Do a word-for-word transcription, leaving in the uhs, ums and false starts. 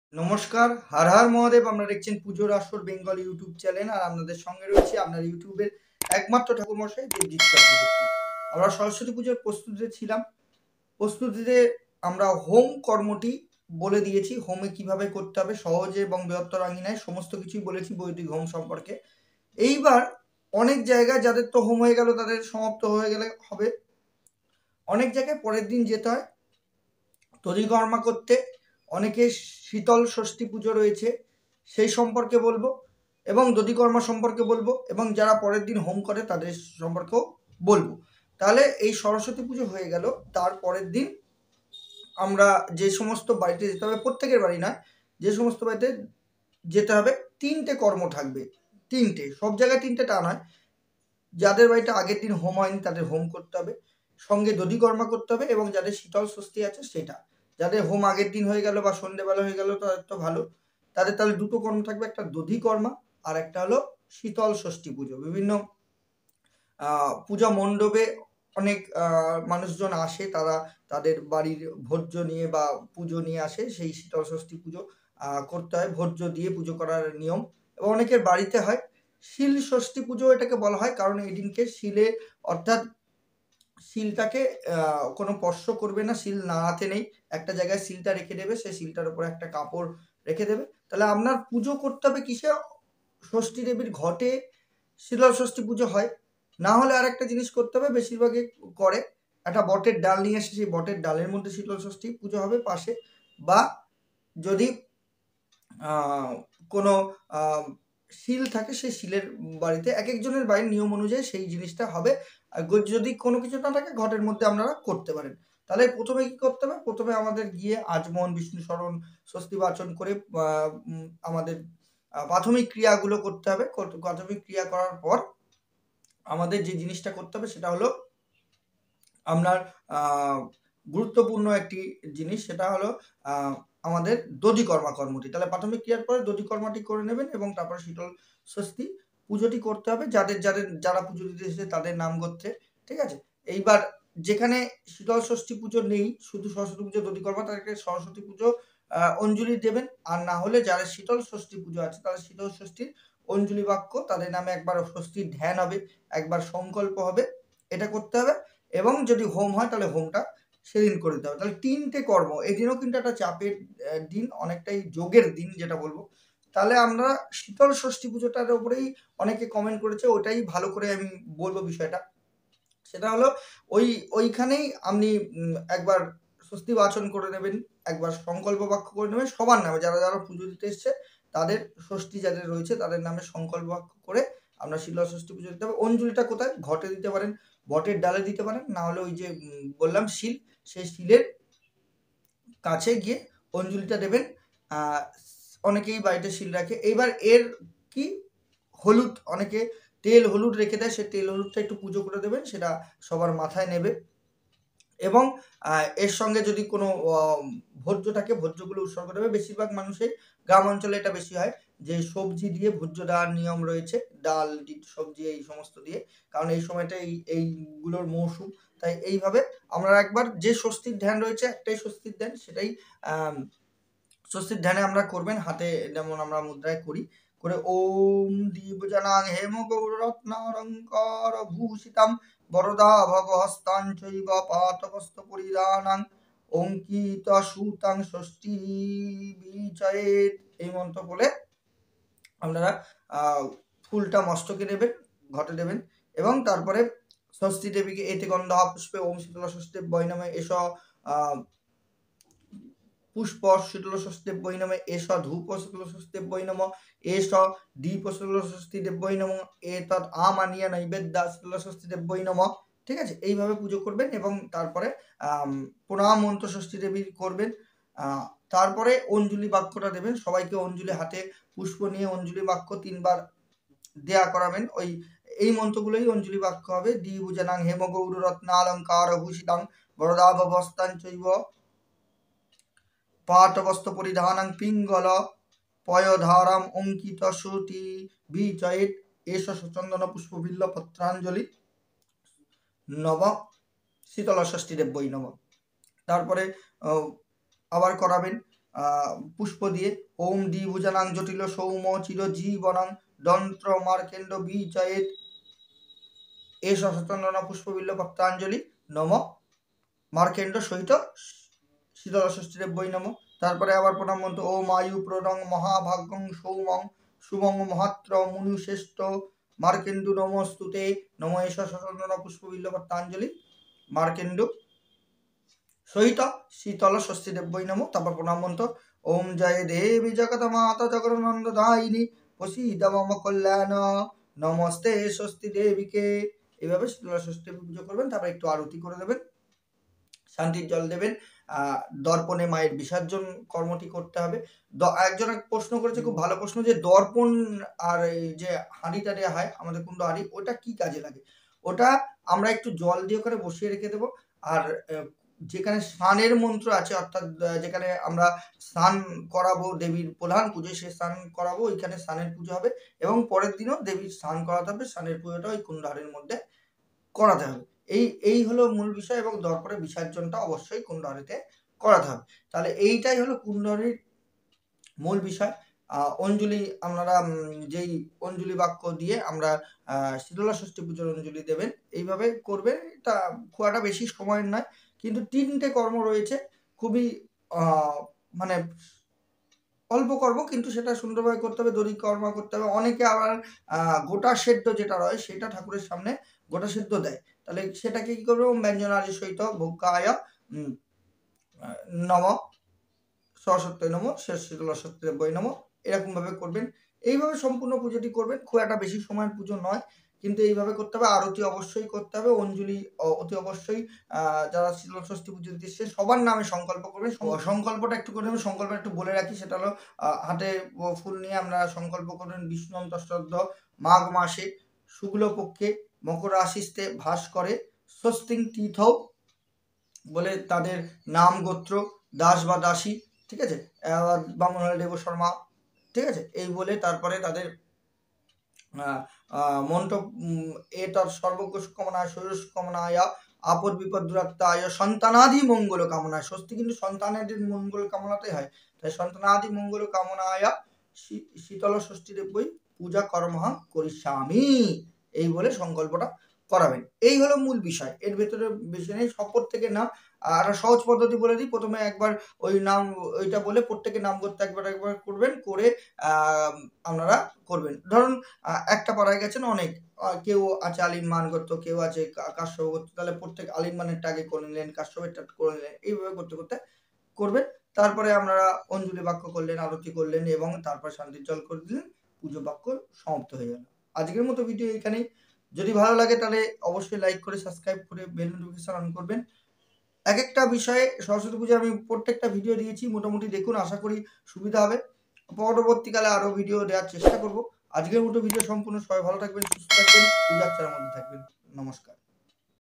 নমস্কার, হর হর মহাদেব। আপনারা দেখছেন পুজোর আসর বেঙ্গল ইউটিউব চ্যানেল, আর আপনাদের সঙ্গে রয়েছে আপনার ইউটিউবের একমাত্র ঠাকুরমশাই দেবজিৎ চক্রবর্তী। আমরা সরস্বতী পুজোর প্রস্তুতিতে ছিলাম। প্রস্তুতিতে আমরা হোম কর্মটি বলে দিয়েছি, হোমে কিভাবে করতে হবে সহজে এবং বৃহত্তর আঙ্গিনায়, সমস্ত কিছুই বলেছি বৈদিক হোম সম্পর্কে। এইবার অনেক জায়গায় যাদের তো হোম হয়ে গেল তাদের সমাপ্ত হয়ে গেলে হবে, অনেক জায়গায় পরের দিন যেতে হয় দধিকর্মা করতে। অনেকে শীতল ষষ্ঠী পুজো রয়েছে সেই সম্পর্কে বলবো, এবং দধিকর্মা সম্পর্কে বলবো, এবং যারা পরের দিন হোম করে তাদের সম্পর্কেও বলবো। তাহলে এই সরস্বতী পুজো হয়ে গেল, তার পরের দিন আমরা যে সমস্ত বাড়িতে যেতে হবে, প্রত্যেকের বাড়ি নয়, যে সমস্ত বাড়িতে যেতে হবে তিনটে কর্ম থাকবে। তিনটে, সব জায়গায় তিনটেটা নয়। যাদের বাড়িতে আগের দিন হোম হয়নি তাদের হোম করতে হবে, সঙ্গে দধিকর্মা করতে হবে, এবং যাদের শীতল ষষ্ঠী আছে সেটা। যাদের হোম আগের দিন হয়ে গেল বা সন্ধ্যেবেলা হয়ে গেল তাদের তো ভালো, তাদের তাহলে দুটো কর্ম থাকবে, একটা দধিকর্মা আর একটা হলো শীতল ষষ্ঠী পুজো। বিভিন্ন আহ পূজা মণ্ডপে অনেক আহ মানুষজন আসে, তারা তাদের বাড়ির ভোজ্য নিয়ে বা পুজো নিয়ে আসে। সেই শীতল ষষ্ঠী পুজো আহ করতে হয়, ভোজ্য দিয়ে পুজো করার নিয়ম, এবং অনেকের বাড়িতে হয়। শিল ষষ্ঠী পুজো এটাকে বলা হয়, কারণ এই দিনকে শিলে, অর্থাৎ শিলটাকে আহ কোনো স্পর্শ করবে না, শিল নাড়াতে নেই, একটা জায়গায় শিলটা রেখে দেবে, সেই শিলটার উপরে একটা কাপড় রেখে দেবে। তাহলে আপনার পুজো করতে হবে কিসে? ষষ্ঠী দেবীর ঘটে শীতল ষষ্ঠী পুজো হয়। না হলে আর একটা জিনিস করতে হবে, বেশিরভাগই করে, একটা বটের ডাল নিয়ে এসে সেই বটের ডালের মধ্যে শীতল ষষ্ঠী পুজো হবে পাশে, বা যদি আহ কোনো আহ শিল থাকে সেই শিলের বাড়িতে, এক একজনের বাড়ির নিয়ম অনুযায়ী সেই জিনিসটা হবে। আর যদি কোনো কিছু না থাকে ঘটের মধ্যে আপনারা করতে পারেন। তাহলে প্রথমে কি করতে হবে? প্রথমে আমাদের গিয়ে আচমন, বিষ্ণু স্মরণ, স্বস্তি বাচন করে আহ উম আমাদের আহ প্রাথমিক ক্রিয়াগুলো করতে হবে। প্রাথমিক ক্রিয়া করার পর আমাদের যে জিনিসটা করতে হবে সেটা হলো আপনার আহ গুরুত্বপূর্ণ একটি জিনিস, সেটা হলো আহ আমাদের দধিকর্মা কর্মটি। তাহলে প্রাথমিক ক্রিয়ার পরে দধিকর্মাটি করে নেবেন, এবং তারপরে শীতল ষষ্ঠী পুজোটি করতে হবে যাদের যাদের যারা পুজো দিতে এসেছে তাদের নাম গোত্রে। ঠিক আছে? এইবার যেখানে শীতল ষষ্ঠী পুজো নেই, শুধু সরস্বতী পুজো দধিকর্মা, তাদেরকে সরস্বতী পুজো আহ অঞ্জলি দেবেন। আর না হলে যারা শীতল ষষ্ঠী পুজো আছে তারা শীতল ষষ্ঠীর অঞ্জলি বাক্য, তাদের নামে একবার ষষ্ঠীর ধ্যান হবে, একবার সংকল্প হবে, এটা করতে হবে। এবং যদি হোম হয় তাহলে হোমটা সেদিন করে দিতে হবে। তাহলে তিনটে কর্ম, এই দিনও কিন্তু একটা চাপের দিন, অনেকটাই যোগের দিন যেটা বলবো। তাহলে আমরা শীতল ষষ্ঠী পুজোটার উপরেই অনেকে কমেন্ট করেছে, ওটাই ভালো করে আমি বলবো বিষয়টা। সেটা হলো ওই ওইখানেই আপনি একবার স্বস্তি বাচন করে নেবেন, একবার সংকল্প বাক্য করে নেবেন সবার নামে, যারা যারা পুজো দিতে এসছে তাদের ষষ্ঠী যাদের রয়েছে তাদের নামে সংকল্প বাক্য করে আমরা শীতল ষষ্ঠী পুজো দিতে হবে। অঞ্জলিটা কোথায়? ঘটে দিতে পারেন, বটের ডালে দিতে পারেন, না হলে ওই যে বললাম শিল, সেই শিলের কাছে গিয়ে অঞ্জলিটা দেবেন। আহ অনেকেই বাড়িতে শিল রাখে। এইবার এর কি, হলুদ, অনেকে তেল হলুদ রেখে দেয়, সে তেল হলুদটা একটু পুজো করে দেবেন, সেটা সবার মাথায় নেবে। এবং এর সঙ্গে যদি কোনো ভোজ্য থাকে ভোজ্যগুলো উৎসর্গ দেবে। বেশিরভাগ মানুষের গ্রাম অঞ্চলে এটা বেশি হয় যে সবজি দিয়ে ভোজ্য দেওয়ার নিয়ম রয়েছে, ডাল সবজি এই সমস্ত দিয়ে, কারণ এই সময়টা এই এইগুলোর মৌসুম। তাই এইভাবে আমরা একবার যে স্বস্তির ধ্যান রয়েছে, একটাই স্বস্তির ধ্যান, সেটাই আহ স্বস্তির ধ্যানে আমরা করবেন। হাতে যেমন আমরা মুদ্রায় করি, করে ওম দীপজনাং হেম গৌররত্নালঙ্কার ভূষিতাম বরদা ভব হস্তাং চৈব পাতবস্ত পরিধানাং অঙ্কিত সুতাং ষষ্ঠী বিজয়েত, এই মন্ত্র বলে আপনারা আহ ফুলটা মস্তকে নেবেন, ঘটে দেবেন, এবং তারপরে ষষ্ঠী দেবীকে এতে গন্ধ পুষ্পে ওম শীতলা ষষ্ঠী বৈনামে এস আহ পুষ্প শীতল ষষ্ঠী বৈ নম, এস ধূপ শীতল ষষ্ঠী বৈ নম, এস দীপ শীতল ষষ্ঠী দেব্যই নম, এতৎ আমানিয়া নৈবেদ্য শীতল ষষ্ঠী দেব্যই নম। ঠিক আছে? এইভাবে পুজো করবেন, এবং তারপরে আহ প্রণাম মন্ত্র ষষ্ঠী দেবীর করবেন। আহ তারপরে অঞ্জলি বাক্যটা দেবেন, সবাইকে অঞ্জলি, হাতে পুষ্প নিয়ে অঞ্জলি বাক্য তিনবার দেয়া করাবেন। ওই এই মন্ত্রগুলোই অঞ্জলি বাক্য হবে। দ্বিভুজনাং হেম গৌর রত্নালঙ্কার ভূষিতাং বরদাভবস্তাং চৈব পাটবস্ত্র পরিধানাং পিঙ্গল পয়ধারাম অঙ্কিত সুতি বিচয়েত এস চন্দন পুষ্প বিল্ল পত্রাঞ্জলি নব শীতল ষষ্ঠী দেব্যই নব। তারপরে আবার করাবেন পুষ্প দিয়ে। ওম ডি ভুজানাং জটিল সৌম চিরজীবনাং দন্ত্র মার্কেন্ড বিজয়েত এ সচেতন পুষ্পবিল্ল ভক্তাঞ্জলি নম মার্কেন্ড সহিত শীতল ষষ্ঠীদেব বই নম। তারপরে আবার প্রণাম মন্ত্র ওম আয়ু প্রণং মহাভাগ্যং সৌমং শুভং মহাত্র মুনুশ্রেষ্ঠ মার্কেন্ডু নমস্তুতে নম এষ সচেতন পুষ্পবিল্ল ভক্তাঞ্জলি মার্কেন্ডু সহিত শীতল ষষ্ঠীদেব বই নম। তারপর প্রণাম মন্ত্র ওম জয় দেবী জগত মাতা জগন্নন্দ দায়িনী প্রসীদ মম কল্যাণ নমস্তে ষষ্ঠী দেবীকে। এইভাবে শীতলা ষষ্ঠী পুজো করবেন। তারপর একটু আরতি করে দেবেন, শান্তির জল দেবেন, দর্পণে মায়ের বিসর্জন কর্মটি করতে হবে। একজন প্রশ্ন করেছে, খুব ভালো প্রশ্ন, যে দর্পণ আর এই যে হাঁড়িটা দেওয়া হয় আমাদের কুণ্ড হাঁড়ি, ওটা কি কাজে লাগে? ওটা আমরা একটু জল দিয়ে ওখানে বসিয়ে রেখে দেবো। আর যেখানে স্নানের মন্ত্র আছে, অর্থাৎ যেখানে আমরা স্নান করাবো দেবীর প্রধান পুজো, সে স্নান করাবো, ওইখানে স্নানের পুজো হবে এবং পরের দিনও দেবীর স্নান করাতে হবে। স্নানের পুজোটা ওই কুণ্ড হাঁড়ির মধ্যে করাতে হবে। এই এই হলো মূল বিষয়। এবং দর্পণে বিসর্জনটা অবশ্যই কুণ্ড হাঁড়িতে করাতে হবে। তাহলে এইটাই হলো কুণ্ড হাঁড়ির মূল বিষয়। অঞ্জলি আপনারা যেই অঞ্জলি বাক্য দিয়ে আমরা শীতলা ষষ্ঠী পুজোর অঞ্জলি দেবেন, এইভাবে করবেন। এটা খুব একটা বেশি সময়ের নয়, কিন্তু তিনটে কর্ম রয়েছে, খুবই মানে অল্প কর্ম, কিন্তু সেটা সুন্দরভাবে করতে হবে। দড়ি কর্ম করতে হবে। অনেকে আবার গোটা সেদ্ধ যেটা রয় সেটা ঠাকুরের সামনে গোটা সেদ্ধ দেয়, তাহলে সেটাকে কি করবে? ব্যঞ্জনাদি সহিত ভোগ্যায় নম সরস্বতী নম শীতলা ষষ্ঠী বই নম, এরকম ভাবে করবেন। এইভাবে সম্পূর্ণ পুজোটি করবেন। খুব একটা বেশি সময়ের পুজো নয়, কিন্তু এইভাবে করতে হবে। আরতি অবশ্যই করতে হবে, অঞ্জলি অতি অবশ্যই। যারা শীতলা ষষ্ঠী পুজো দিচ্ছে সবার নামে সংকল্প করবেন। সংকল্পটা একটু করে নেবেন। সংকল্প একটু বলে রাখি, সেটা হলো হাতে ফুল নিয়ে আমরা সংকল্প করবেন। বিষ্ণু অন্তঃশ্রদ্ধ মাঘ মাসে শুক্লপক্ষে মকর রাশিতে ভাস করে স্বস্তিং তীর্থ বলে তাদের নাম গোত্র, দাস বা দাসী, ঠিক আছে, বামুনহাল দেব শর্মা, ঠিক আছে, এই বলে তারপরে তাদের মন্ত্র এ তার সর্বজ্ঞ কামনায় শরীর কামনায় আপদ বিপদ দূরাত্মায় সন্তানাদি মঙ্গল কামনায়। স্বস্তি কিন্তু সন্তানাদি মঙ্গল কামনাতেই হয়, তাই সন্তানাদি মঙ্গল কামনায় শীতল ষষ্ঠী দেবই পূজা কর্মহাং করিষ্যামি, এই বলে সংকল্পটা করাবেন। এই হলো মূল বিষয়। এর ভেতরে বেশি নেই। সব থেকে নাম আর সহজ পদ্ধতি বলে দিই। প্রথমে একবার ওই নাম ওইটা বলে প্রত্যেকের নাম করতে একবার একবার করবেন, করে আপনারা করবেন। ধরুন একটা পাড়ায় গেছেন, অনেক কেউ আছে আলিম মান করতো, কেউ আছে কাশ্যপ করতো, তাহলে প্রত্যেক আলিম মানেরটা আগে করে নিলেন, কাশ্যপেরটা করে নিলেন, এইভাবে করতে করতে করবেন। তারপরে আপনারা অঞ্জলি বাক্য করলেন, আরতি করলেন এবং তারপর শান্তির জল করে দিলেন, পুজো বাক্য সমাপ্ত হয়ে গেল। আজকের মতো ভিডিও এখানেই। যদি ভালো লাগে তাহলে অবশ্যই লাইক করে সাবস্ক্রাইব করে বেল নোটিফিকেশন অন করবেন। এক একটা বিষয়ে সরস্বতী পুজো আমি প্রত্যেকটা ভিডিও দিয়েছি, মোটামুটি দেখুন, আশা করি সুবিধা হবে। পরবর্তীকালে আরো ভিডিও দেওয়ার চেষ্টা করব। আজকের মতো ভিডিও সম্পূর্ণ। সবাই ভালো থাকবেন, সুস্থ থাকবেন, পূজার মধ্যে থাকবেন। নমস্কার।